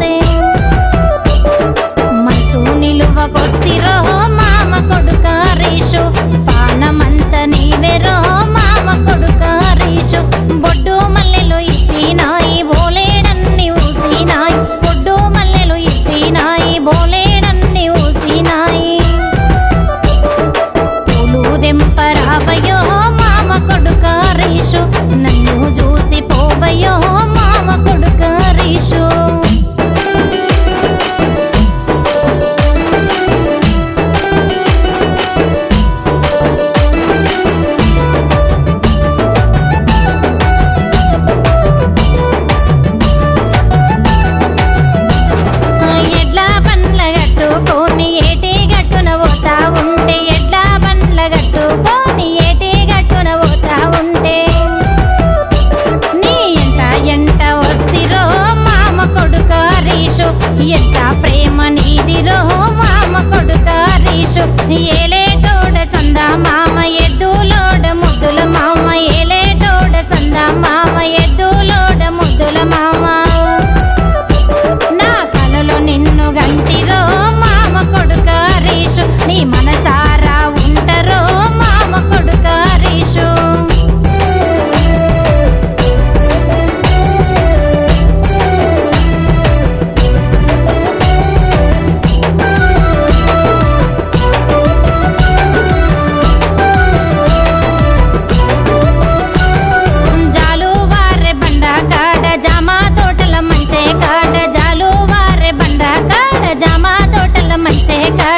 చూసే మనసు నిలువకొస్తిరో మామ కొడుక రీషు పానమంత నీవెరో మామ కొడుక రీషు బొడ్డు మల్లెలు ఇప్పినాయి బోలేడన్ని ఊసినాయి బొడ్డు మల్లెలు ఇప్పినాయి బోలేడన్ని ఊసినాయి పూలు దెంపరావయో మామ కొడుక రీషు నన్ను చూసి పోవయో మామ కొడుక రీషు ఎంత ప్రేమ నీదిరో మామ కొడుక రీషు ఏలేటోడ సంద మామ ఎద్దులోడ ముద్దుల మామ ఏలేటోడ సంద మామ ఎద్దులోడ ముద్దుల మామ నా కలలో నిన్ను గంటిరో మామ కొడుక రీషు నీ మనసారా ఉంటరో మామ కొడుక రీషు మంచే